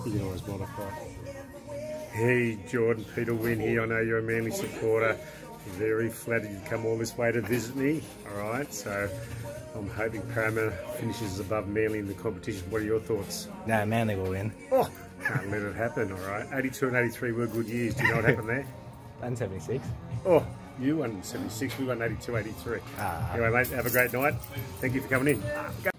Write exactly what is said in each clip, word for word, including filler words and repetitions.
You can always modify. Hey Jordan, Peter Wynn here. I know you're a Manly supporter. Very flattered you'd come all this way to visit me. Alright, so I'm hoping Parramatta finishes above Manly in the competition. What are your thoughts? No, Manly will win. Oh, can't let it happen, alright. eighty-two and eighty-three were good years. Do you know what happened there? And seventy-six. Oh, you won seventy-six, we won eighty-two, eighty-three. Ah. Anyway, mate, have a great night. Thank you for coming in. Ah, go.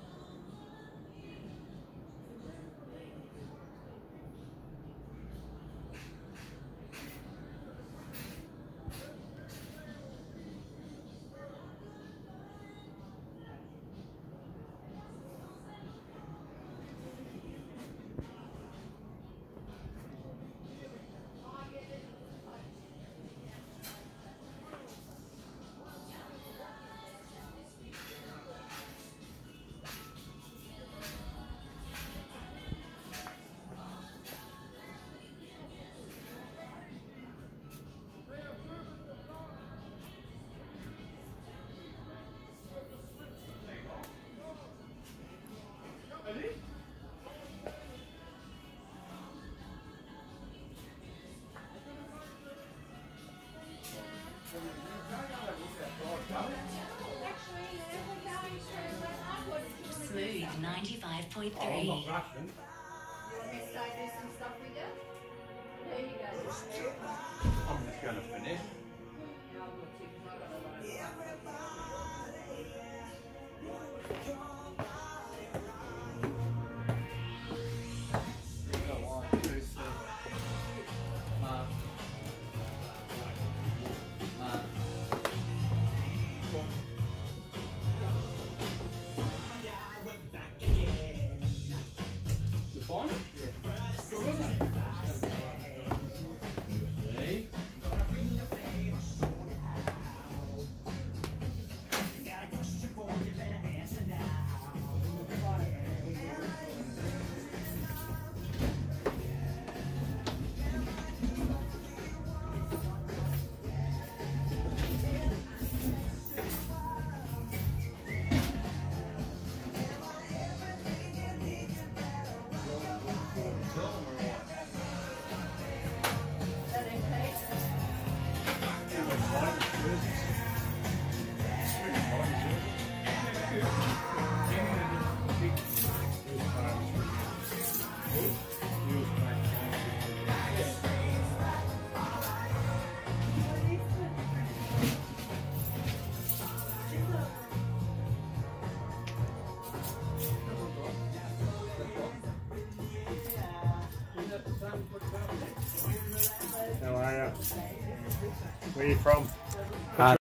Smooth ninety-five point three. Oh, I'm not rushing. You want me to start doing some stuff with you? There you go. I'm just going to finish. Yeah, I'm not too, 'cause I got a lot. How are you? Where are you from? Uh,